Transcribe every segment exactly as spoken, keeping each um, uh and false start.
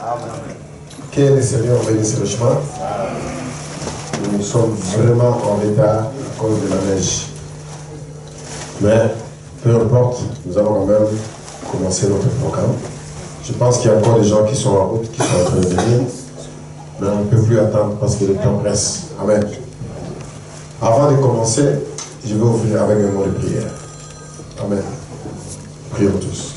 Que le Seigneur bénisse le chemin. Nous sommes vraiment en état à cause de la neige. Mais peu importe, nous allons quand même commencer notre programme. Je pense qu'il y a encore des gens qui sont en route, qui sont en train de venir. Mais on ne peut plus attendre parce que le temps presse. Amen. Avant de commencer, je vais ouvrir avec un mot de prière. Amen. Prions tous.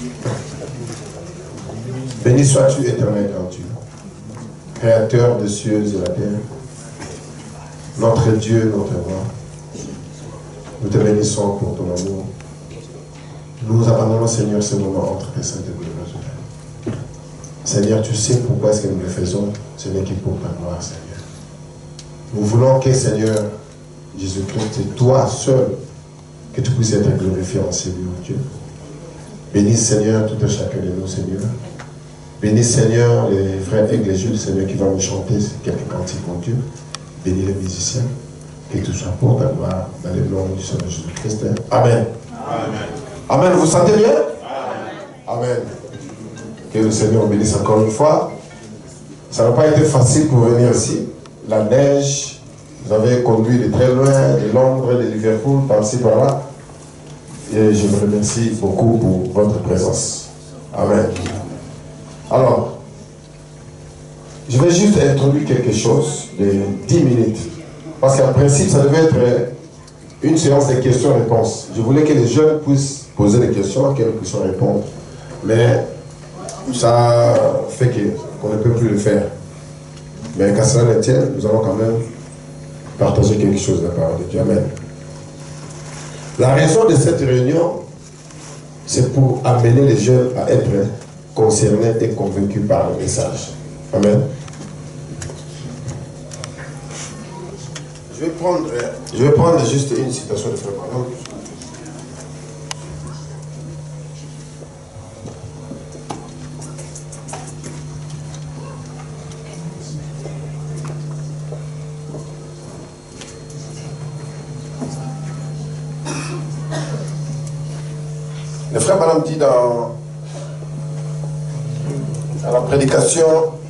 Béni sois-tu, éternel grand Dieu, créateur des cieux et de la terre, notre Dieu, notre roi. Nous te bénissons pour ton amour. Nous abandonnons, Seigneur, ce moment entre tes saintes et glorieuses mains. Seigneur, tu sais pourquoi est-ce que nous le faisons. Ce n'est que pour ta gloire, Seigneur. Nous voulons que, Seigneur, Jésus-Christ, c'est toi seul que tu puisses être glorifié en ces lieux, Dieu. Bénis, Seigneur, tout un chacun de nous, Seigneur. Bénis, Seigneur, les frères Aigle et Jules, Seigneur, qui vont nous chanter quelques cantiques, mon Dieu. Bénis les musiciens. Que tout soit pour ta gloire, dans le nom du Seigneur Jésus-Christ. Amen. Amen. Amen. Vous sentez bien? Amen. Amen. Que le Seigneur bénisse encore une fois. Ça n'a pas été facile pour venir ici. La neige, vous avez conduit de très loin, de Londres, de Liverpool, par-ci, par-là. Et je vous remercie beaucoup pour votre présence. Amen. Alors, je vais juste introduire quelque chose de dix minutes. Parce qu'en principe, ça devait être une séance de questions-réponses. Je voulais que les jeunes puissent poser des questions, que nous puissions répondre. Mais ça fait qu'on ne peut plus le faire. Mais qu'à cela ne tienne, nous allons quand même partager quelque chose de la parole de Dieu. Amen. La raison de cette réunion, c'est pour amener les jeunes à être concernés et convaincus par le message. Amen. Je vais prendre, je vais prendre juste une citation de Frère Branham. Le Frère Branham dit dans, dans la prédication,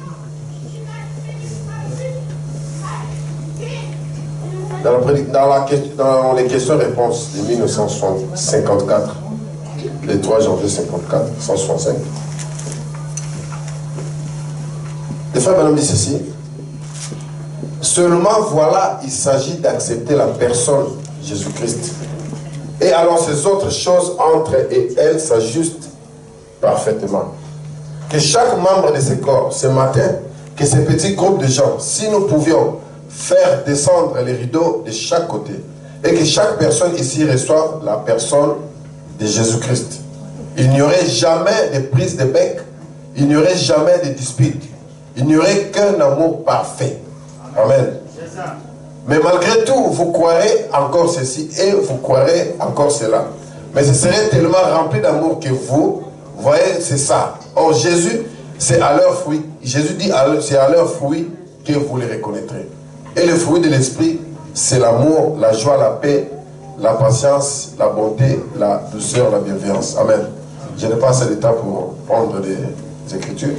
Dans, la, dans, la, dans les questions-réponses de mille neuf cent cinquante-quatre, le trois janvier cinquante-quatre, cent soixante-cinq, le frère Branham dit ceci: seulement voilà, il s'agit d'accepter la personne Jésus-Christ. Et alors ces autres choses entre et elles s'ajustent parfaitement. Que chaque membre de ce corps, ce matin, que ces petits groupes de gens, si nous pouvions faire descendre les rideaux de chaque côté et que chaque personne ici reçoive la personne de Jésus-Christ, il n'y aurait jamais de prise de bec, il n'y aurait jamais de dispute, il n'y aurait qu'un amour parfait. Amen. Mais malgré tout, vous croirez encore ceci et vous croirez encore cela. Mais ce serait tellement rempli d'amour que vous, vous voyez, c'est ça. Or Jésus, c'est à leur fruit. Jésus dit, c'est à leur fruit que vous les reconnaîtrez. Et le fruit de l'esprit, c'est l'amour, la joie, la paix, la patience, la bonté, la douceur, la bienveillance. Amen. Je n'ai pas assez de temps pour prendre des, des écritures.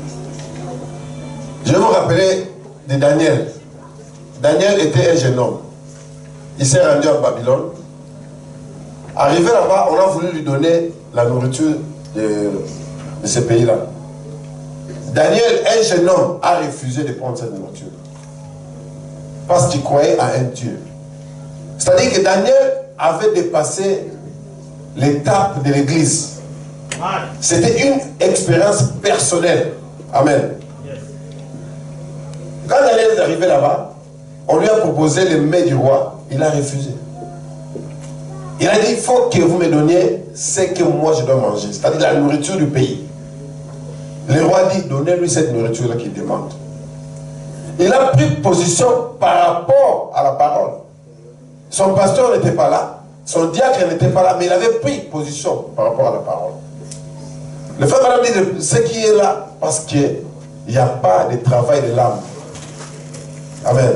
Je vais vous rappeler de Daniel. Daniel était un jeune homme. Il s'est rendu à Babylone. Arrivé là-bas, on a voulu lui donner la nourriture de, de ce pays-là. Daniel, un jeune homme, a refusé de prendre cette nourriture. Parce qu'il croyait à un Dieu. C'est-à-dire que Daniel avait dépassé l'étape de l'église. C'était une expérience personnelle. Amen. Quand Daniel est arrivé là-bas, on lui a proposé le mets du roi. Il a refusé. Il a dit, il faut que vous me donniez ce que moi je dois manger. C'est-à-dire la nourriture du pays. Le roi dit, donnez-lui cette nourriture-là qu'il demande. Il a pris position par rapport à la parole. Son pasteur n'était pas là, son diacre n'était pas là, mais il avait pris position par rapport à la parole. Le frère Branham dit ce qui est là, parce qu'il n'y a pas de travail de l'âme. Amen.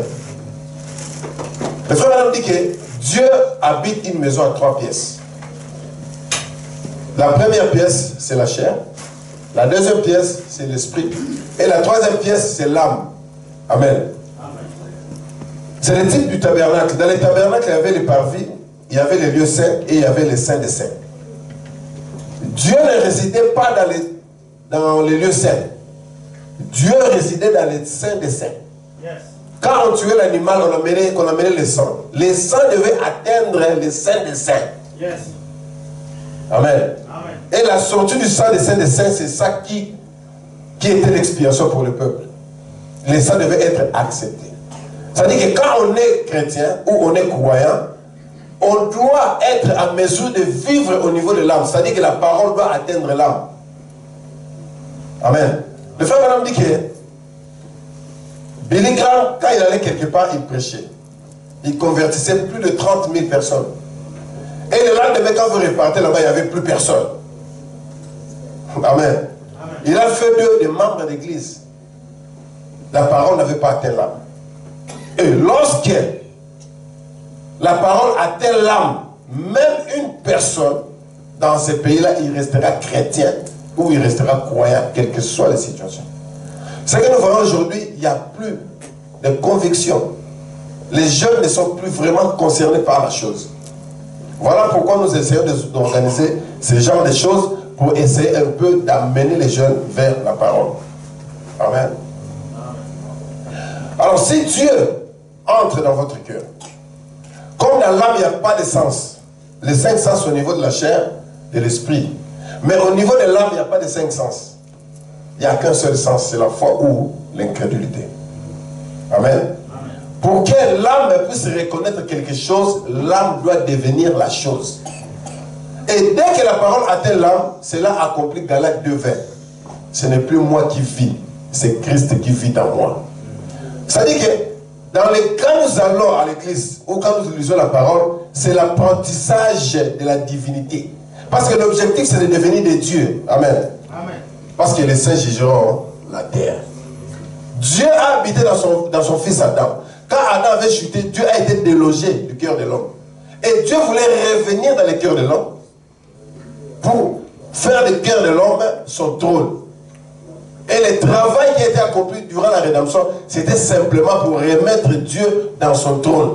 Le frère Branham dit que Dieu habite une maison à trois pièces. La première pièce, c'est la chair. La deuxième pièce, c'est l'esprit. Et la troisième pièce, c'est l'âme. Amen. C'est le type du tabernacle. Dans les tabernacles, il y avait les parvis, il y avait les lieux saints et il y avait les saints des saints. Dieu ne résidait pas dans les, dans les lieux saints. Dieu résidait dans les saints des saints. Yes. Quand on tuait l'animal, on amenait, on amenait le sang. Les sangs devaient atteindre les saints des saints. Yes. Amen. Amen. Et la sortie du sang des saints des saints, c'est ça qui, qui était l'expiation pour le peuple. Les sangs devaient être acceptés. C'est-à-dire que quand on est chrétien ou on est croyant, on doit être en mesure de vivre au niveau de l'âme. C'est-à-dire que la parole doit atteindre l'âme. Amen. Le frère Madame dit que Billy Graham, quand il allait quelque part, il prêchait. Il convertissait plus de trente mille personnes. Et le lendemain, quand vous repartez là-bas, il n'y avait plus personne. Amen. Amen. Il a fait d'eux des membres d'église. La parole n'avait pas atteint l'âme. Et lorsque la parole atteint l'âme, même une personne dans ces pays-là, il restera chrétien ou il restera croyant, quelles que soient les situations. Ce que nous voyons aujourd'hui, il n'y a plus de conviction. Les jeunes ne sont plus vraiment concernés par la chose. Voilà pourquoi nous essayons d'organiser ce genre de choses pour essayer un peu d'amener les jeunes vers la parole. Amen. Alors si Dieu entre dans votre cœur, comme dans l'âme il n'y a pas de sens, les cinq sens au niveau de la chair et de l'esprit, mais au niveau de l'âme il n'y a pas de cinq sens. Il n'y a qu'un seul sens, c'est la foi ou l'incrédulité. Amen. Pour que l'âme puisse reconnaître quelque chose, l'âme doit devenir la chose. Et dès que la parole atteint l'âme, cela accomplit Galates deux vingt. Ce n'est plus moi qui vis, c'est Christ qui vit dans moi. C'est-à-dire que dans les quand nous allons à l'église ou quand nous lisons la parole, c'est l'apprentissage de la divinité. Parce que l'objectif c'est de devenir des dieux. Amen. Amen. Parce que les saints jugeront la terre. Dieu a habité dans son, dans son fils Adam. Quand Adam avait chuté, Dieu a été délogé du cœur de l'homme. Et Dieu voulait revenir dans le cœur de l'homme pour faire du cœur de l'homme son trône. Et le travail qui a été accompli durant la rédemption, c'était simplement pour remettre Dieu dans son trône.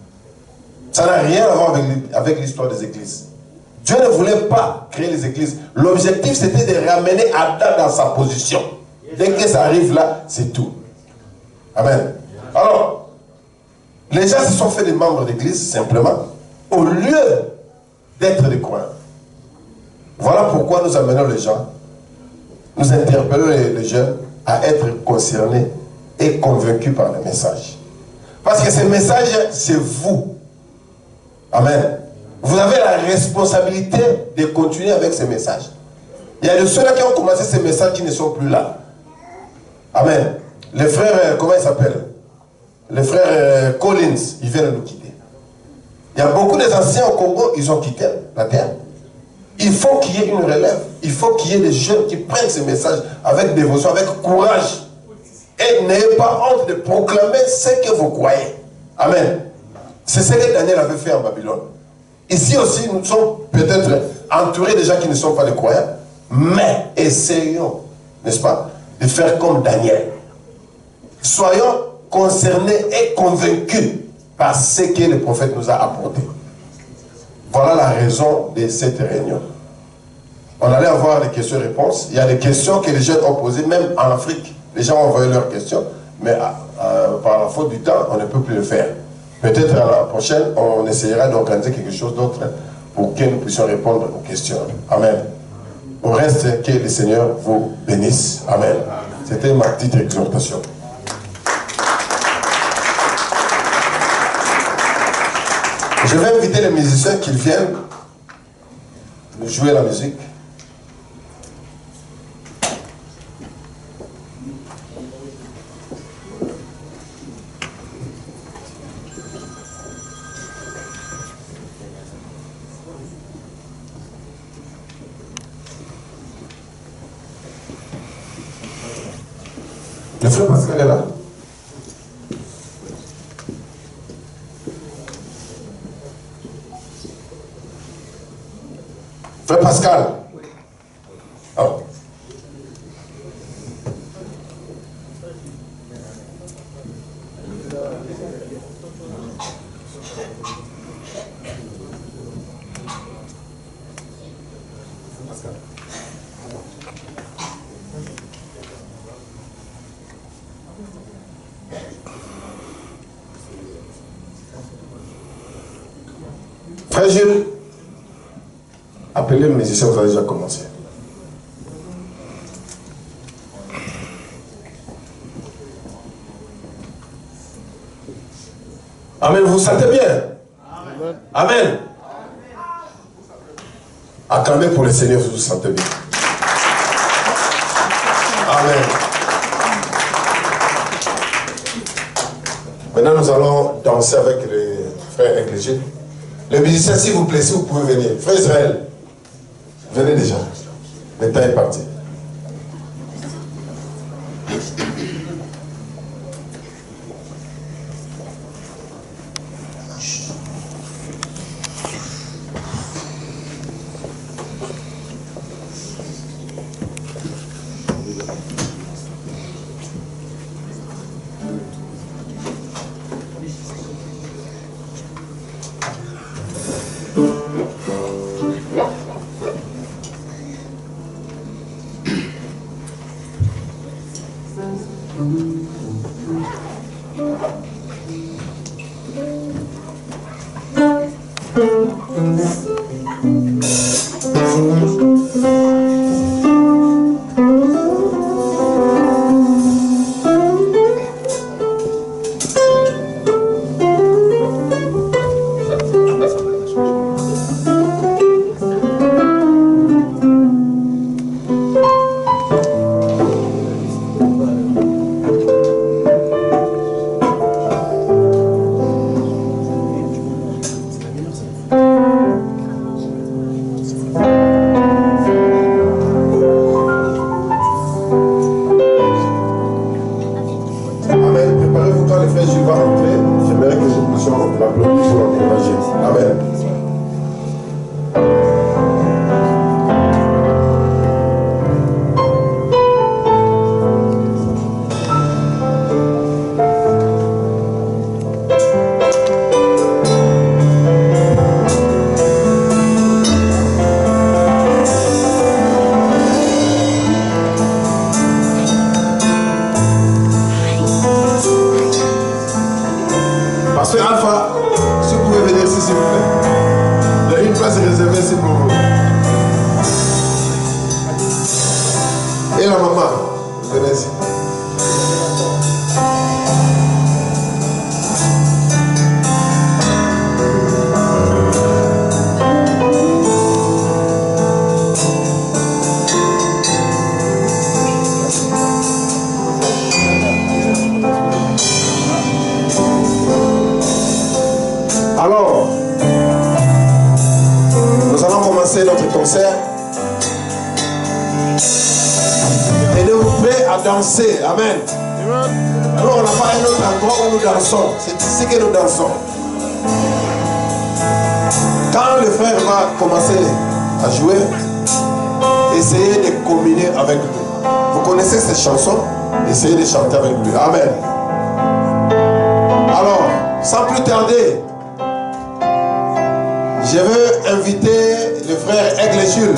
Ça n'a rien à voir avec, avec l'histoire des églises. Dieu ne voulait pas créer les églises. L'objectif, c'était de ramener Adam dans sa position. Dès que ça arrive là, c'est tout. Amen. Alors, les gens se sont fait des membres d'église, simplement, au lieu d'être des croyants. Voilà pourquoi nous amenons les gens, nous interpellons les, les jeunes à être concernés et convaincus par le message. Parce que ce message, c'est vous. Amen. Vous avez la responsabilité de continuer avec ce message. Il y a de ceux-là qui ont commencé ces messages qui ne sont plus là. Amen. Les frères, comment ils s'appellent? Les frères Collins, ils viennent nous quitter. Il y a beaucoup des anciens au Congo, ils ont quitté la terre. Il faut qu'il y ait une relève. Il faut qu'il y ait des jeunes qui prennent ce message avec dévotion, avec courage. Et n'ayez pas honte de proclamer ce que vous croyez. Amen. C'est ce que Daniel avait fait en Babylone. Ici aussi, nous sommes peut-être entourés de gens qui ne sont pas des croyants. Mais essayons, n'est-ce pas, de faire comme Daniel. Soyons concernés et convaincus par ce que le prophète nous a apporté. Voilà la raison de cette réunion. On allait avoir des questions-réponses. Il y a des questions que les jeunes ont posées, même en Afrique. Les gens ont envoyé leurs questions, mais euh, par la faute du temps, on ne peut plus le faire. Peut-être à la prochaine, on essaiera d'organiser quelque chose d'autre pour que nous puissions répondre aux questions. Amen. Au reste, que le Seigneur vous bénisse. Amen. C'était ma petite exhortation. Je vais inviter les musiciens qu'ils viennent nous jouer la musique. Le frère Pascal est là. Frère Pascal. Oh. Frère Jules, appelez le musicien, vous avez déjà commencé. Amen, vous vous sentez bien? Amen. Amen. Acclamez pour le Seigneur, vous vous sentez bien. Amen. Maintenant, nous allons danser avec les frères ecclésiés. Les musiciens, s'il vous plaît, si vous pouvez venir. Frère Israël, venez déjà. Le temps est parti. Amen. Alors on n'a pas un autre endroit où nous dansons. C'est ici que nous dansons. Quand le frère va commencer à jouer, essayez de communier avec lui. Vous connaissez cette chanson? Essayez de chanter avec lui. Amen. Alors, sans plus tarder, je veux inviter le frère Aigle Jules.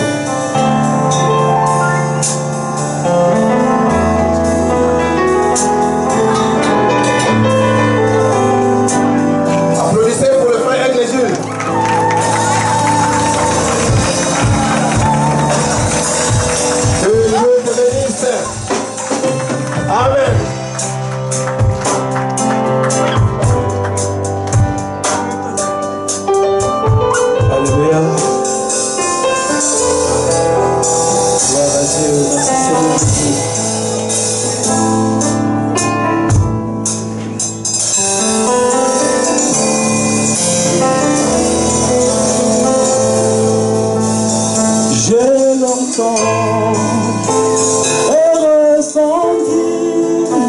Et ressenti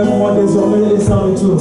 moment désormais et sans retour.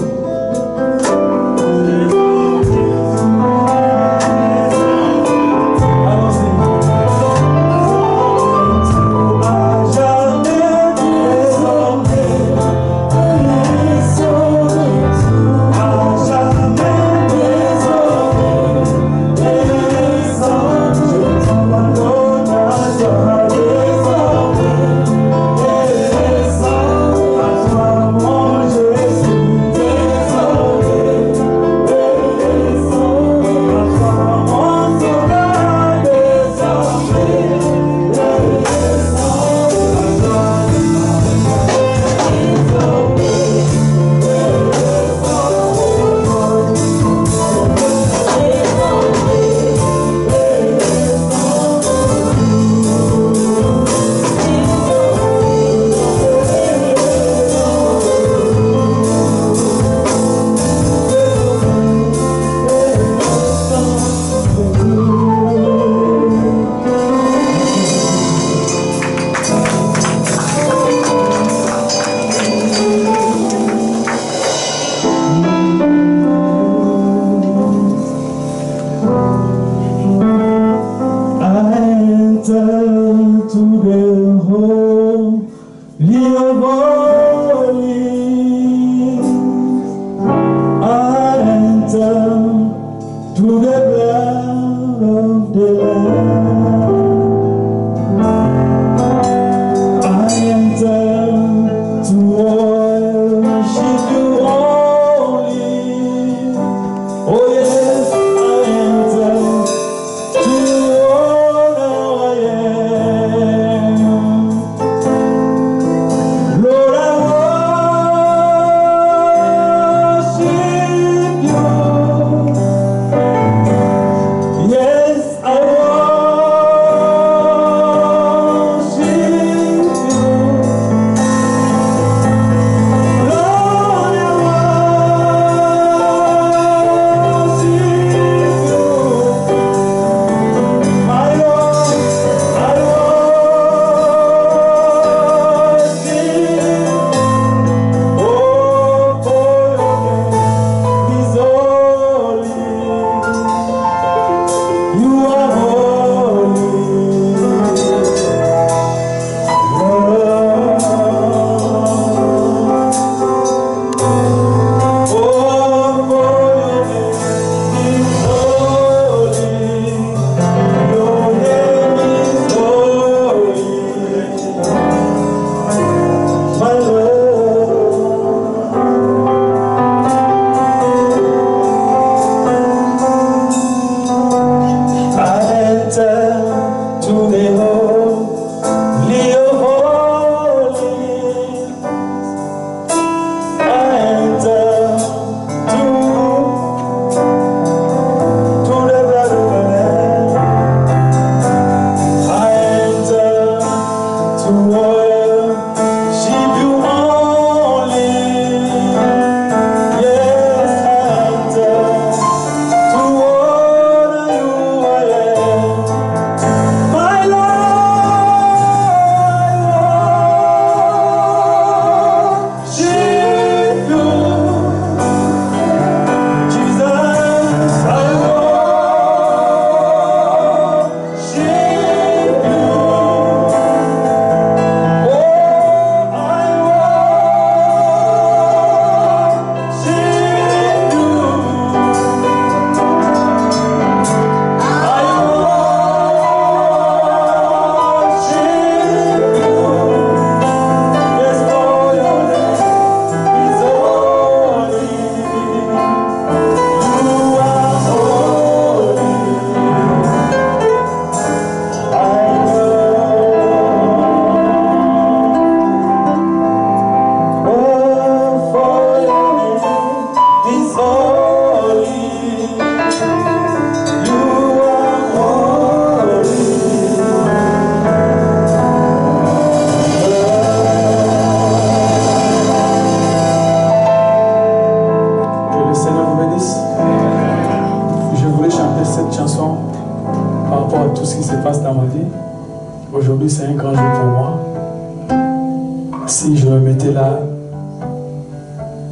Aujourd'hui, c'est un grand jour pour moi. Si je me mettais là,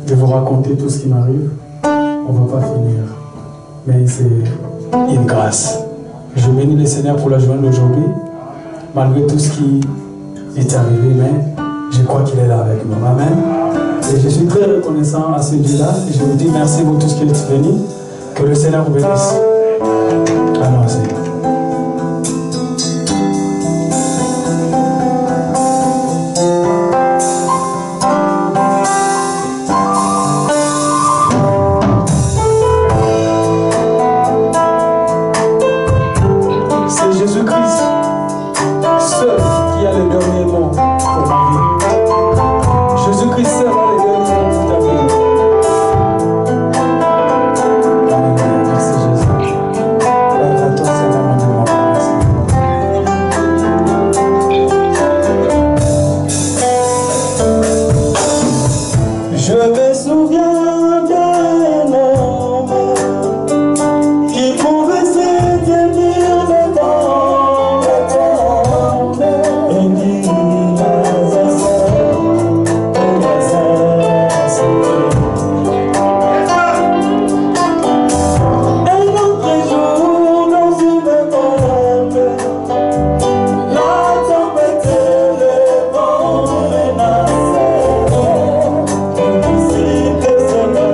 de vous raconter tout ce qui m'arrive. On ne va pas finir. Mais c'est une grâce. Je bénis le Seigneur pour la journée d'aujourd'hui. Malgré tout ce qui est arrivé, mais je crois qu'il est là avec nous. Amen. Et je suis très reconnaissant à ce Dieu-là. Et je vous dis merci pour tout ce qui est venu. Que le Seigneur vous bénisse. Allons-y. Personne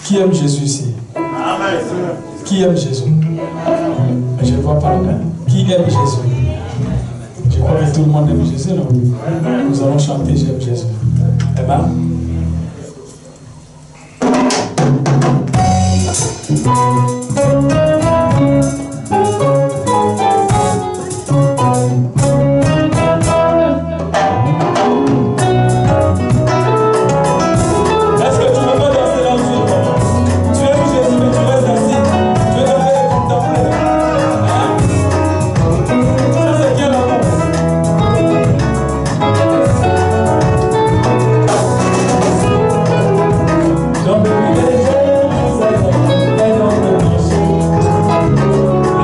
Qui aime Jésus ici? Qui aime Jésus? Je ne vois pas le main. Qui aime Jésus? Je crois que tout le monde aime Jésus, non? Nous allons chanter J'aime Jésus. Amen. Don't be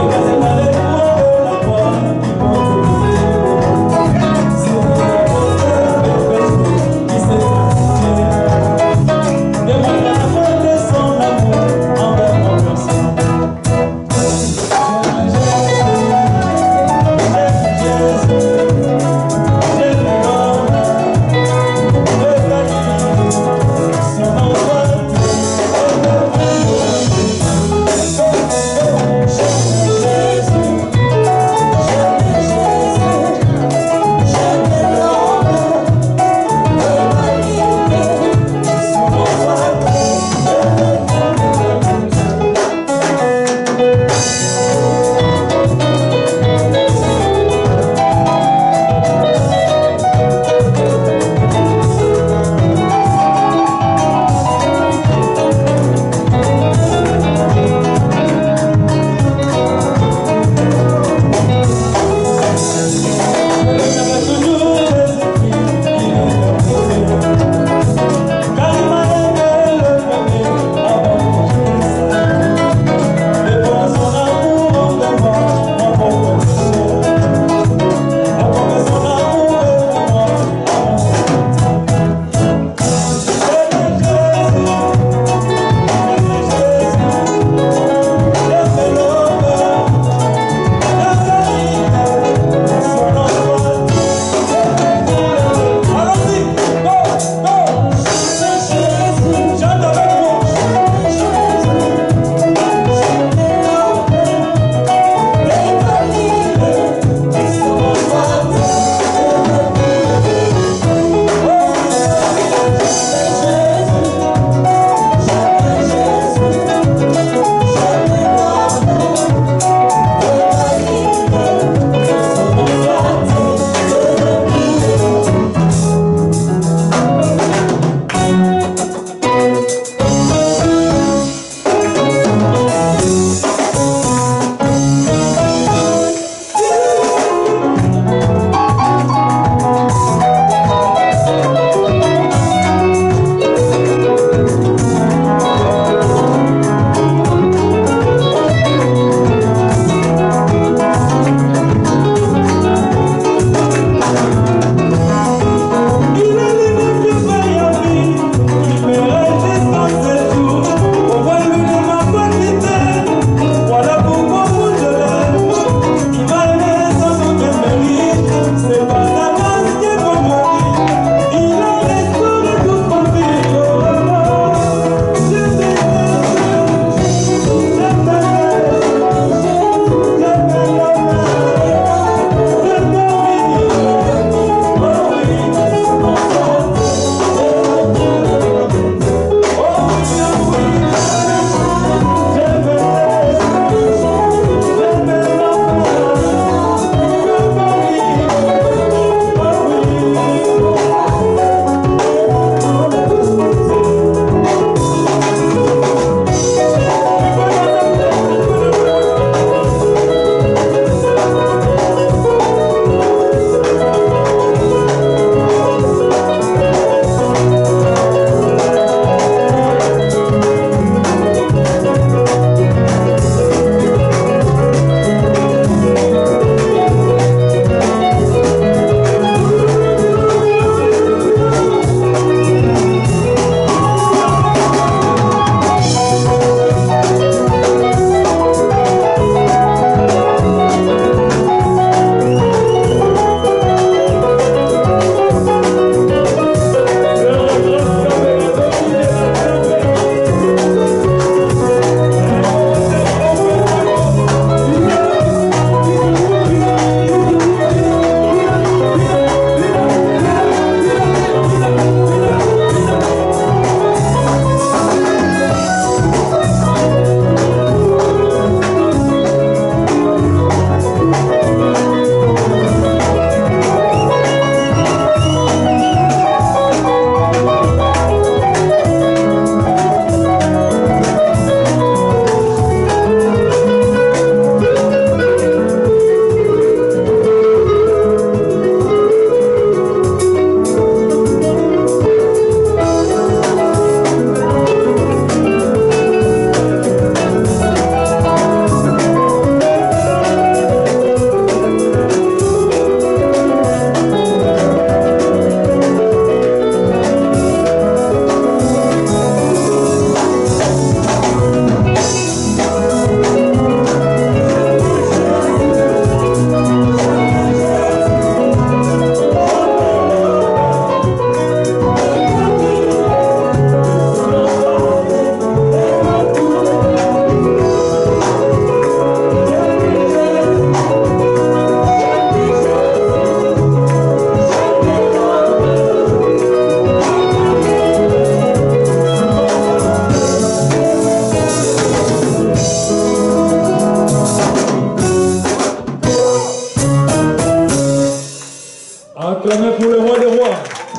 Acclamez pour le roi des rois.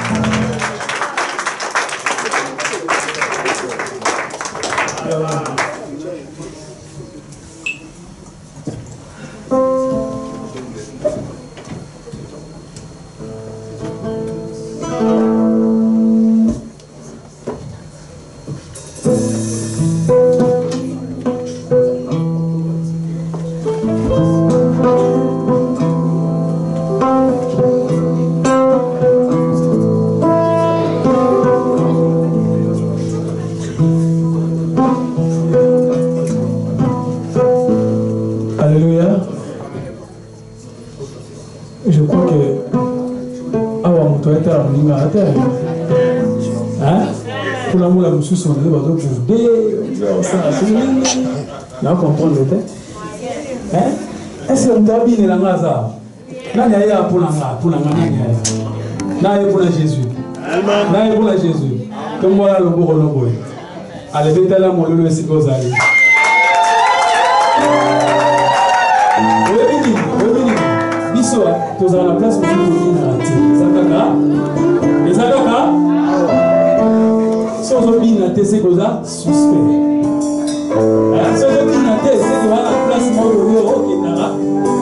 Sous son nez, on va comprendre le texte. Est-ce que vous avez bien la maza? N'a rien pour la main, pour la main, n'a rien pour la Jésus. N'a rien pour la Jésus. Comme voilà le beau rôle. Allez, vite là, mon le c'est quoi ça? Revenez, revenez. Bisso, tu as la place pour vous venir. Zakaka, les Zakaka. Sans opinion, c'est cosa suspect. Sans opinion, c'est que la place mort qui est là.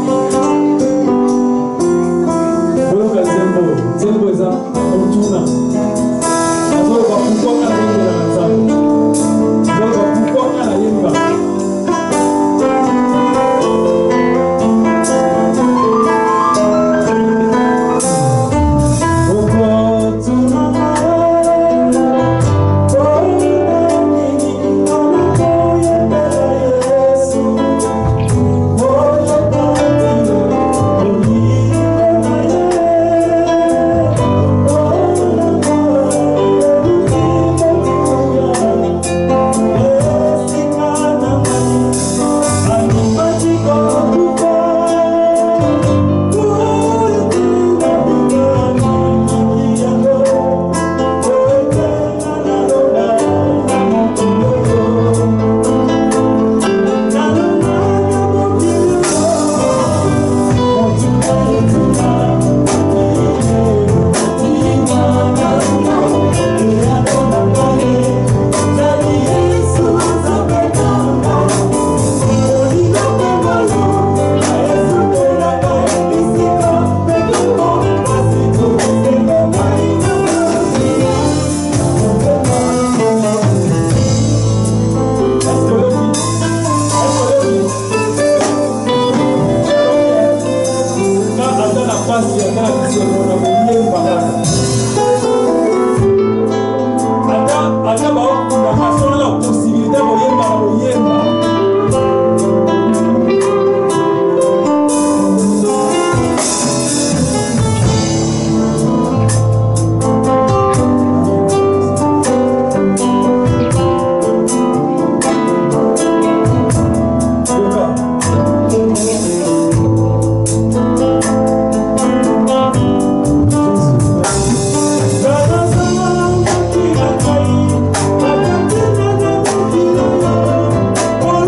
Voilà que c'est beau. C'est beau ça. On tourne. On va pourquoi on a mis la salle. On va pourquoi on a mis la salle. Oh,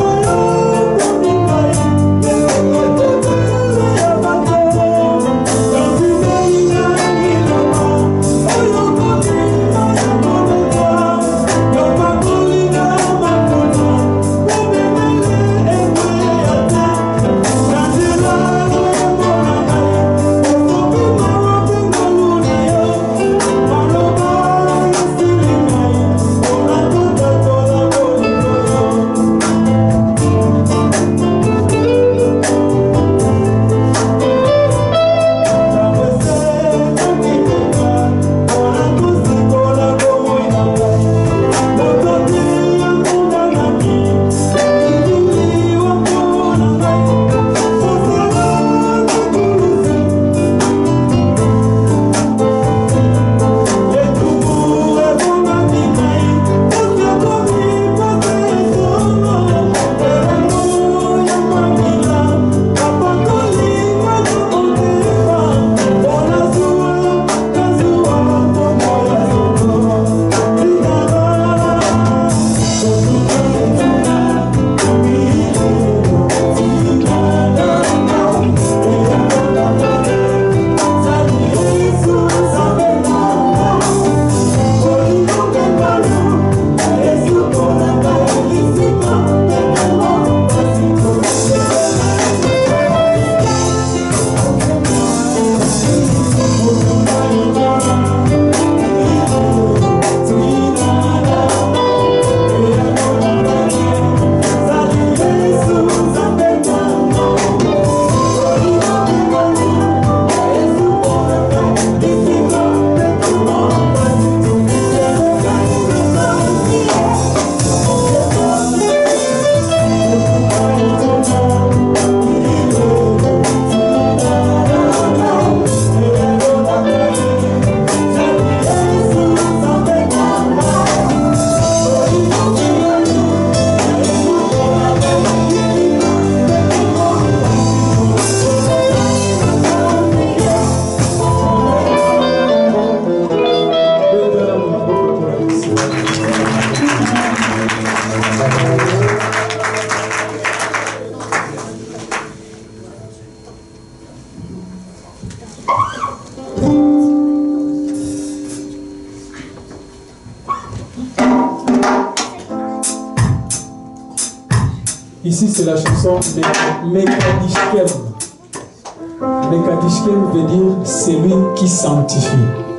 Ici, c'est la chanson Mekadishkem. Mekadishkem veut dire celui qui sanctifie.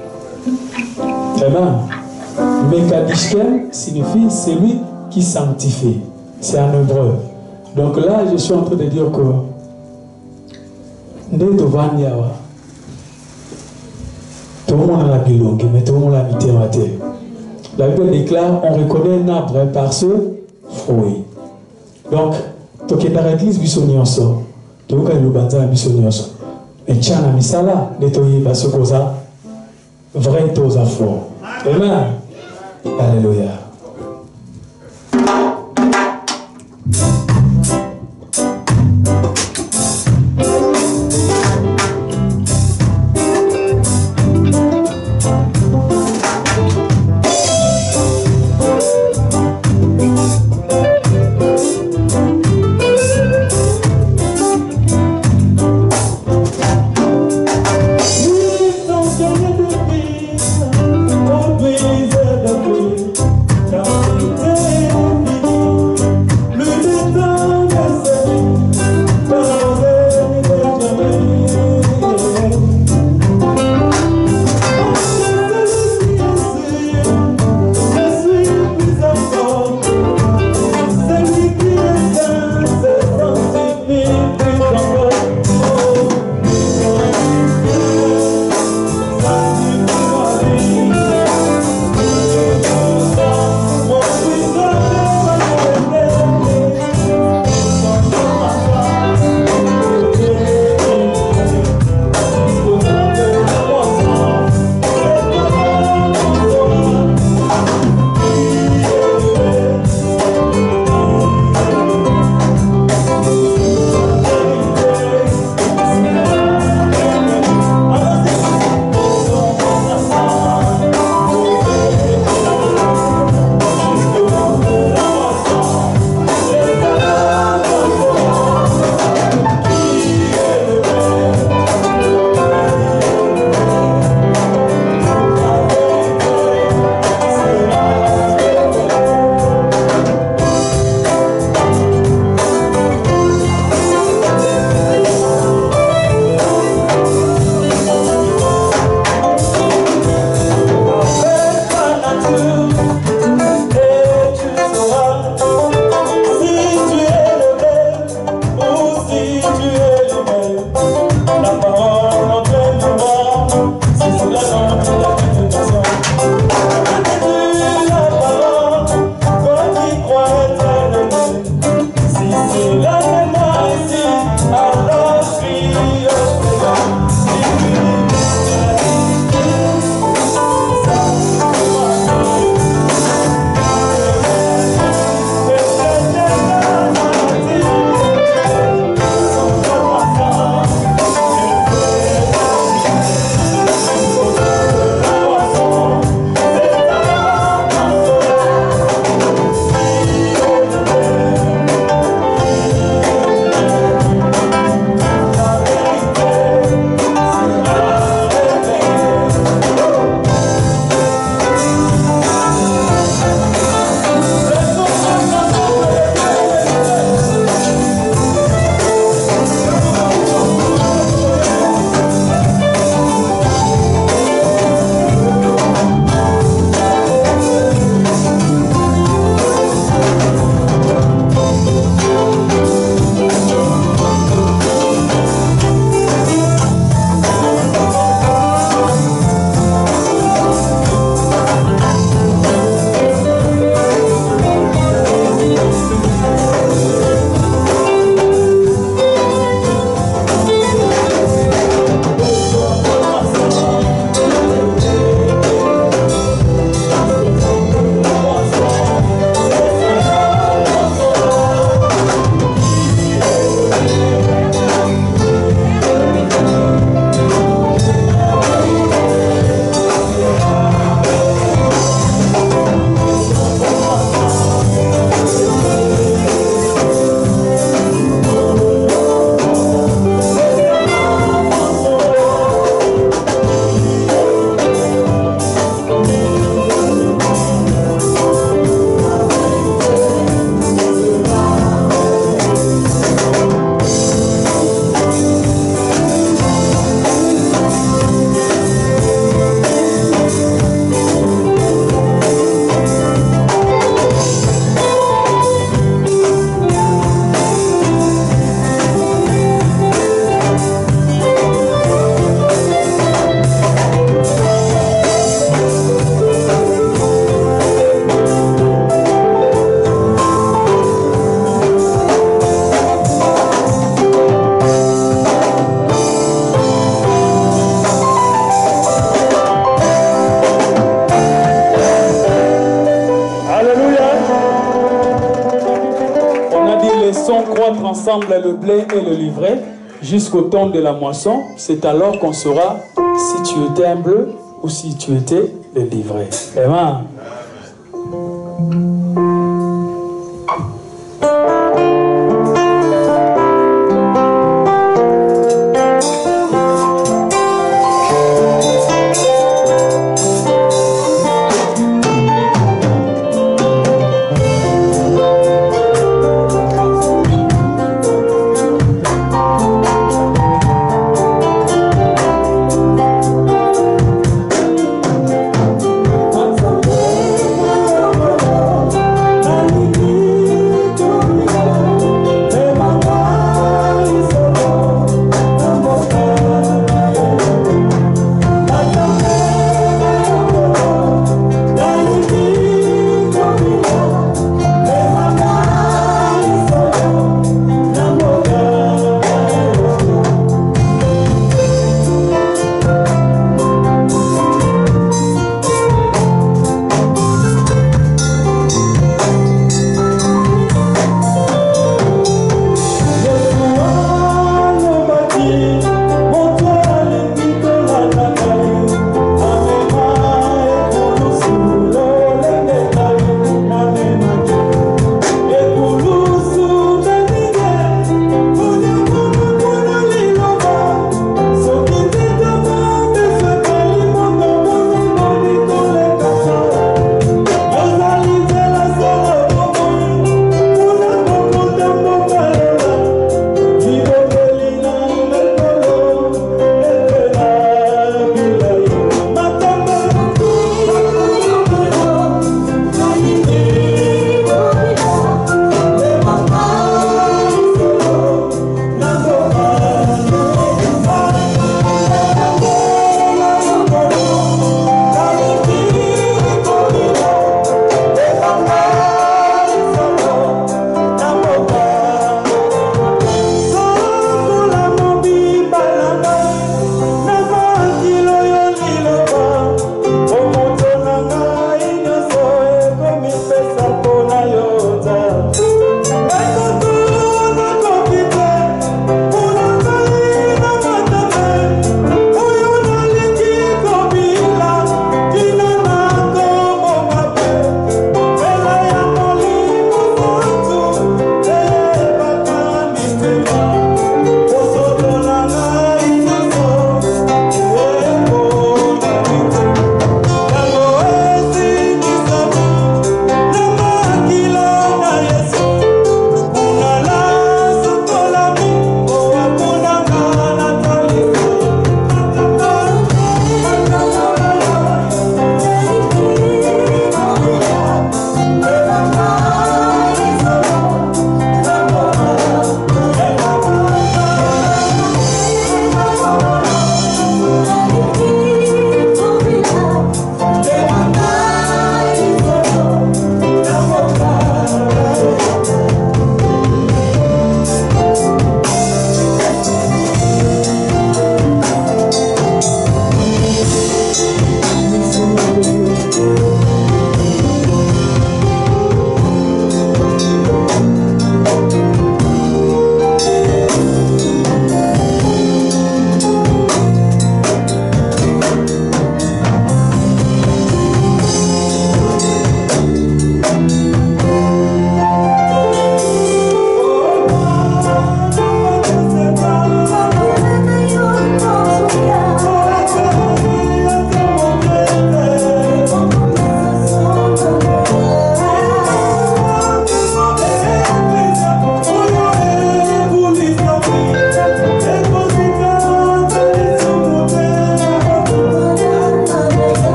Amen. Mekadishkem signifie celui qui sanctifie. C'est en hébreu. Donc là, je suis en train de dire que Ndetovanyawa, tout le monde a la bilongue, mais tout le monde a mis en terre. La Bible déclare on reconnaît un arbre par ce fruit. Donc, tu es dans l'église Bissonionso, tu es dans le Bissonionso. Et tu as mis ça là, nettoyer parce que ça, vrai tos à fort. Amen. Alléluia. Oh, ensemble le blé et le livret jusqu'au temps de la moisson. C'est alors qu'on saura si tu étais un bleu ou si tu étais le livret. Amen. Ensemble.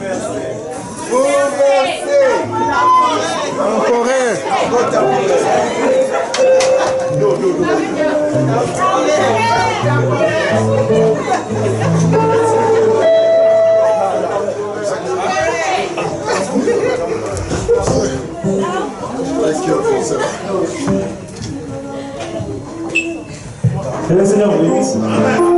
Que le Seigneur vous bénisse.